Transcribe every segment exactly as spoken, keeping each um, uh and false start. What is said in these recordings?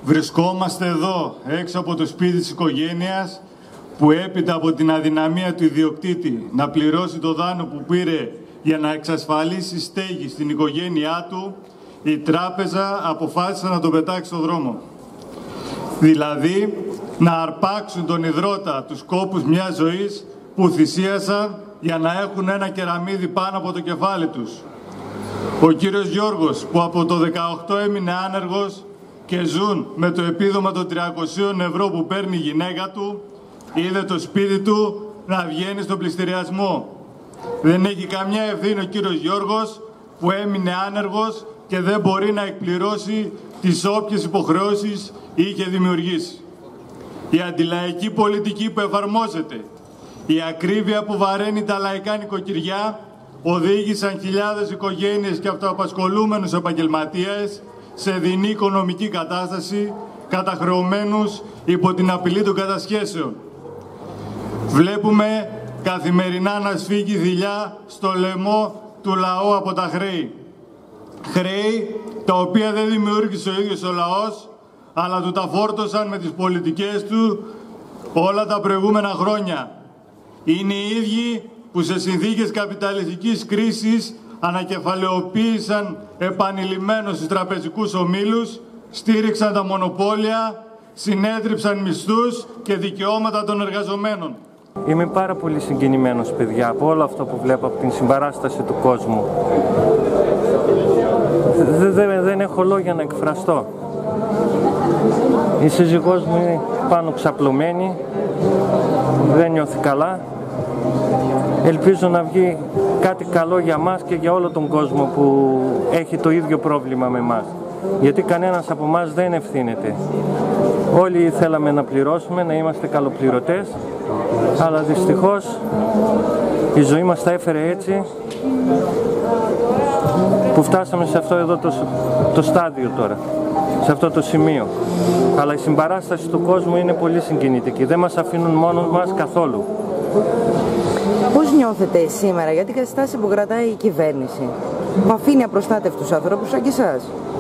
Βρισκόμαστε εδώ, έξω από το σπίτι της οικογένειας, που έπειτα από την αδυναμία του ιδιοκτήτη να πληρώσει το δάνειο που πήρε για να εξασφαλίσει στέγη στην οικογένειά του, η τράπεζα αποφάσισε να τον πετάξει στον δρόμο. Δηλαδή, να αρπάξουν τον ιδρώτα τους κόπους μιας ζωής που θυσίασαν για να έχουν ένα κεραμίδι πάνω από το κεφάλι τους. Ο κύριος Γιώργος, που από το δεκαοκτώ έμεινε άνεργος και ζουν με το επίδομα των τριακοσίων ευρώ που παίρνει η γυναίκα του, είδε το σπίτι του να βγαίνει στον πληστηριασμό. Δεν έχει καμιά ευθύνη ο κύριος Γιώργος, που έμεινε άνεργος και δεν μπορεί να εκπληρώσει τις όποιες υποχρεώσεις είχε δημιουργήσει. Η αντιλαϊκή πολιτική που εφαρμόζεται, η ακρίβεια που βαραίνει τα λαϊκά νοικοκυριά, οδήγησαν χιλιάδες οικογένειες και αυτοαπασχολούμενους επαγγελματίες σε δεινή οικονομική κατάσταση, καταχρεωμένους υπό την απειλή των κατασχέσεων. Βλέπουμε καθημερινά να σφίγγει δειλιά στο λαιμό του λαού από τα χρέη. Χρέη τα οποία δεν δημιούργησε ο ίδιος ο λαός, αλλά του τα φόρτωσαν με τις πολιτικές του όλα τα προηγούμενα χρόνια. Είναι οι ίδιοι που σε συνθήκες καπιταλιστικής κρίσης ανακεφαλαιοποίησαν επανειλημμένως τους τραπεζικούς ομίλους, στήριξαν τα μονοπόλια, συνέτριψαν μισθούς και δικαιώματα των εργαζομένων. Είμαι πάρα πολύ συγκινημένος, παιδιά, από όλο αυτό που βλέπω, από την συμπαράσταση του κόσμου. Δεν, δεν έχω λόγια να εκφραστώ. Η σύζυγός μου είναι πάνω ξαπλωμένη, δεν νιώθει καλά. Ελπίζω να βγει κάτι καλό για μας και για όλο τον κόσμο που έχει το ίδιο πρόβλημα με μας. Γιατί κανένας από μας δεν ευθύνεται. Όλοι θέλαμε να πληρώσουμε, να είμαστε καλοπληρωτές, αλλά δυστυχώς η ζωή μας τα έφερε έτσι που φτάσαμε σε αυτό εδώ το, το στάδιο τώρα, σε αυτό το σημείο. Αλλά η συμπαράσταση του κόσμου είναι πολύ συγκινητική. Δεν μας αφήνουν μόνος μας καθόλου. Πώς νιώθετε σήμερα για την κατάσταση που κρατάει η κυβέρνηση, που αφήνει απροστάτευτους ανθρώπους σαν και εσάς?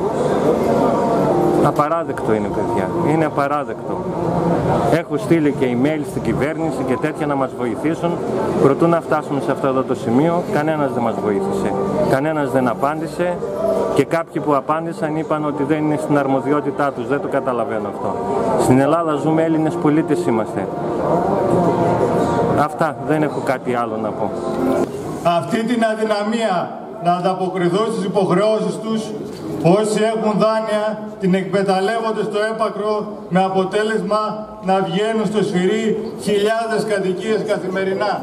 Απαράδεκτο είναι, παιδιά. Είναι απαράδεκτο. Έχω στείλει και email στην κυβέρνηση και τέτοια να μας βοηθήσουν. Προτού να φτάσουμε σε αυτό εδώ το σημείο, κανένας δεν μας βοήθησε. Κανένας δεν απάντησε και κάποιοι που απάντησαν είπαν ότι δεν είναι στην αρμοδιότητά τους. Δεν το καταλαβαίνω αυτό. Στην Ελλάδα ζούμε, Έλληνες πολίτες είμαστε. Αυτά, δεν έχω κάτι άλλο να πω. Αυτή την αδυναμία να ανταποκριθούν στις υποχρεώσεις τους, όσοι έχουν δάνεια την εκμεταλλεύονται στο έπακρο, με αποτέλεσμα να βγαίνουν στο σφυρί χιλιάδες κατοικίες καθημερινά.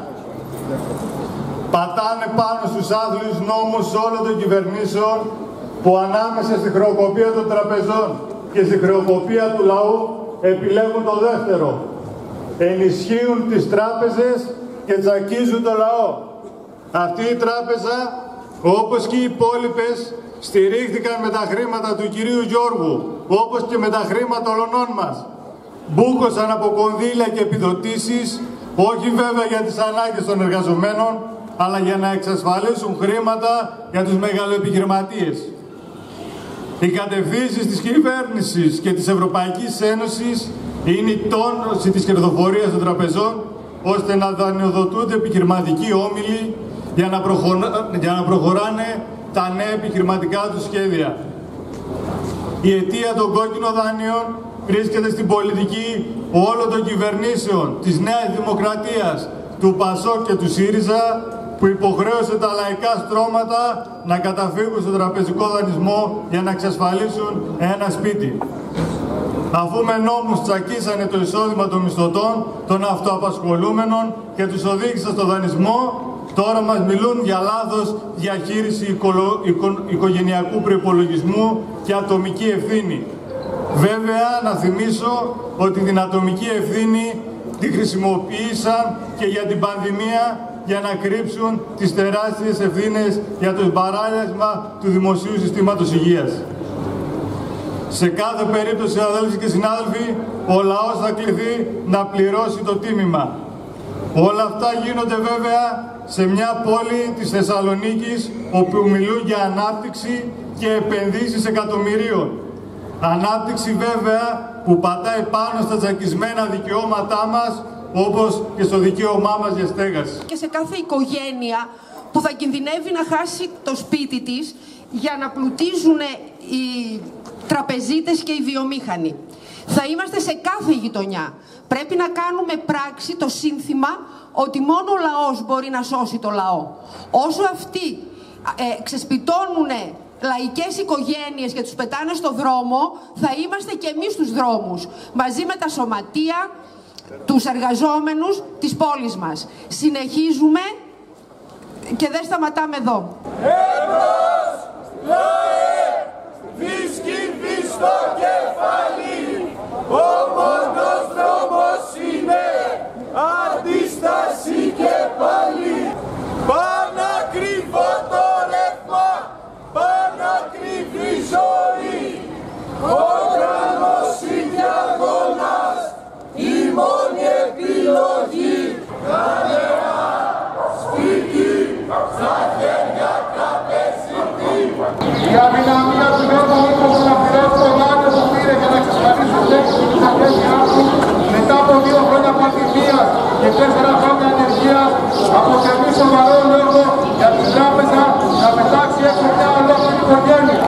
Πατάνε πάνω στους άθλιους νόμους όλων των κυβερνήσεων που ανάμεσα στη χρεοκοπία των τραπεζών και στη χρεοκοπία του λαού επιλέγουν το δεύτερο. Ενισχύουν τις τράπεζες και τσακίζουν το λαό. Αυτή η τράπεζα, όπως και οι υπόλοιπες, στηρίχθηκαν με τα χρήματα του κυρίου Γιώργου, όπως και με τα χρήματα ολονών μας. Μπούκωσαν από κονδύλια και επιδοτήσεις, όχι βέβαια για τις ανάγκες των εργαζομένων, αλλά για να εξασφαλίσουν χρήματα για τους μεγαλοεπιχειρηματίες. Οι κατευθύνσεις της κυβέρνησης και της Ευρωπαϊκής Ένωσης είναι η τόνωση της κερδοφορίας των τραπεζών, ώστε να δανειοδοτούνται επιχειρηματικοί όμιλοι για να, προχωρα... για να προχωράνε τα νέα επιχειρηματικά τους σχέδια. Η αιτία των κόκκινων δανείων βρίσκεται στην πολιτική όλων των κυβερνήσεων της Νέας Δημοκρατίας, του ΠΑΣΟΚ και του ΣΥΡΙΖΑ, που υποχρέωσε τα λαϊκά στρώματα να καταφύγουν στον τραπεζικό δανεισμό για να εξασφαλίσουν ένα σπίτι. Αφού με νόμους τσακίσανε το εισόδημα των μισθωτών, των αυτοαπασχολούμενων και τους οδήγησαν στο δανεισμό, τώρα μας μιλούν για λάθος διαχείριση οικολο... οικο... οικογενειακού προϋπολογισμού και ατομική ευθύνη. Βέβαια, να θυμίσω ότι την ατομική ευθύνη τη χρησιμοποίησαν και για την πανδημία, για να κρύψουν τις τεράστιες ευθύνες για το παράλυσμα του δημοσίου συστήματος υγείας. Σε κάθε περίπτωση, αδέλφοι και συνάδελφοι, ο λαός θα κληθεί να πληρώσει το τίμημα. Όλα αυτά γίνονται βέβαια σε μια πόλη της Θεσσαλονίκης, όπου μιλούν για ανάπτυξη και επενδύσεις εκατομμυρίων. Ανάπτυξη βέβαια που πατάει πάνω στα τσακισμένα δικαιώματά μας, όπως και στο δικαίωμά μας για στέγαση. Και σε κάθε οικογένεια που θα κινδυνεύει να χάσει το σπίτι της για να πλουτίζουν οι τραπεζίτες και οι βιομήχανοι. Θα είμαστε σε κάθε γειτονιά. Πρέπει να κάνουμε πράξη το σύνθημα ότι μόνο ο λαός μπορεί να σώσει το λαό. Όσο αυτοί ε, ξεσπιτώνουν λαϊκές οικογένειες και τους πετάνε στο δρόμο, θα είμαστε και εμείς στους δρόμους, μαζί με τα σωματεία, τους εργαζόμενους της πόλης μας. Συνεχίζουμε και δεν σταματάμε εδώ. Εμπρός, λαέ, δίσκυβη στο κεφάλι, ο μόνος δρόμος είναι αντίσταση και πάλι. Πάνω κρύβω το ρεύμα, πάνω κρύβει ζωή, ο γράμμος είναι αγώνας, η μόνη επιλογή. Κανένα σπίτι, στα χέρια τραπεζίτη. Η αδυναμία του νέου μήκος να πληρώσει το δάνειο που πήρε για να εξασφαλίσει την έξοδο της αφένειάς του μετά από δύο χρόνια πανδημίας και τέσσερα χρόνια ανεργίας αποτελεί σοβαρό λόγο